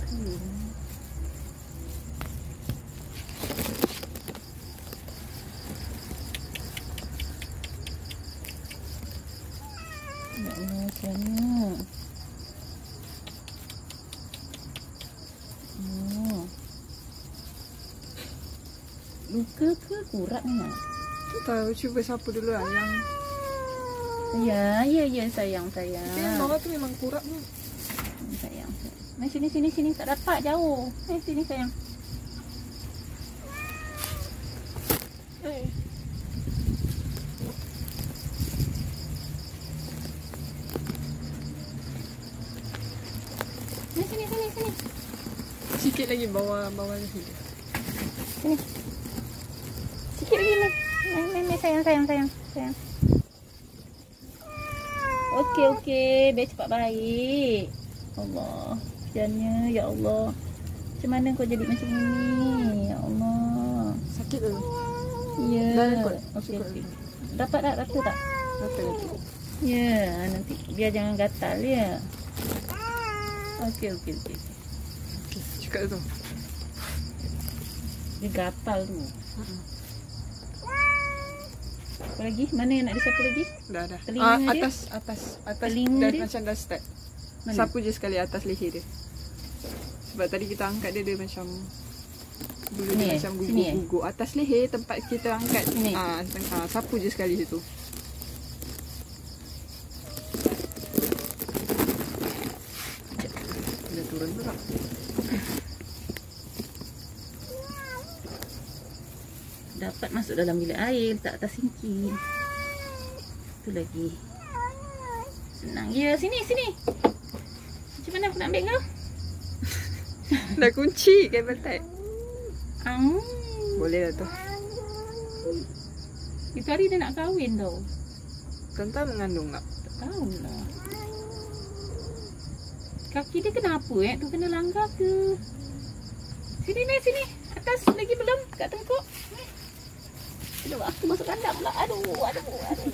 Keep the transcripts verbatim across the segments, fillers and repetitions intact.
Ya Allah, kesiannya. Oh. Luka ke kurat ni nak? Tak tahu, cuba sapu dulu lah yang... Ya, ya, ya sayang, sayang. Tapi bawah tu memang kurat tu. Sayang, sayang. Mari sini, sini, sini. Tak dapat jauh. Eh, sini sayang. Eh. Sini, sini, sini, sini. Sikit lagi bawah bawah lagi. Sini. Sikit lagi lah. Main, main, main sayang, sayang, sayang, sayang. Okey, okey. Biar cepat baik. Allah. Kesiannya, ya Allah. Macam mana kau jadi macam ni? Ya Allah. Sakit tu. Ya. Dah rekod. Okey, okey. Dapat tak? Rata tak? Rata rata. Ya, nanti biar jangan gatal ya. Okey, okey, okey. Okey, cukup tu. Dia gatal tu. Hmm. Apa lagi? Mana yang nak disapu lagi? Dah dah. Telinga Ah, dia? atas atas atas Telinga dah dia? macam dah start. Mana? Sapu je sekali atas leher dia. Sebab tadi kita angkat dia dia macam bulu Sini dia eh? macam Sini eh? gugur-gugur. Atas leher tempat kita angkat. Sini. Ah, ah, sapu je sekali situ. Dia turun pula. Dapat masuk dalam bilik air, letak atas sinki. Tu lagi. Senang. Ya, sini, sini. Macam mana aku nak ambil kau? Dah kunci kabel tag. Ang. Boleh dah tu. Itu hari dia nak kahwin tau. Tentang mengandung tak? Tak tahu lah. Kaki dia kenapa eh? Tu kena langgar ke? Sini ni, sini. Atas lagi belum? Kat tengkuk. Aduh, aku masuk kandang pula. Aduh, aduh, aduh.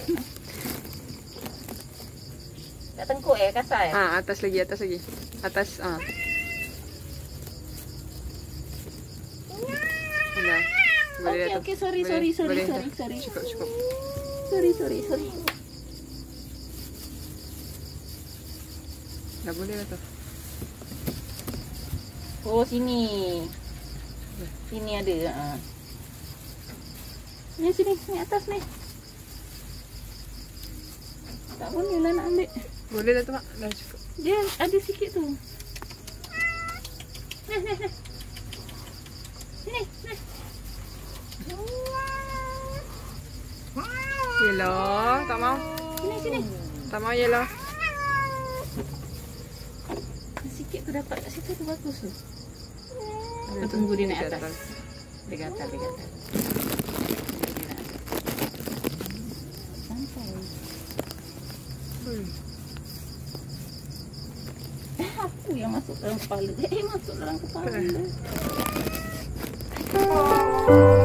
Kat tengkuk eh, kasar eh? Ah, atas lagi, atas lagi. Atas, ah. Dah. Boleh Okey, dah tu. okey, sorry, Boleh, sorry, sorry, boleh sorry, dah. sorry. Cukup, cukup. Sorry, sorry, sorry. Dah boleh dah tu. Oh, sini. Sini ada. Ha. Ni sini, sini atas ni. Tak boleh lah nak ambil. Boleh dah tu mak. Dah cukup. Dia ada sikit tu. Nah, nah, nah. Sini, nah. Yellow, tak mau. Sini, sini. Tak mau yellow. Sikit tu dapat kat situ tu bagus tu. Dia Kita tunggu dia naik dia atas. Dia gatal, dia gatal. Sampai. Hmm. Eh, aku yang masuk dalam kepala. Eh, masuk dalam kepala. Oh.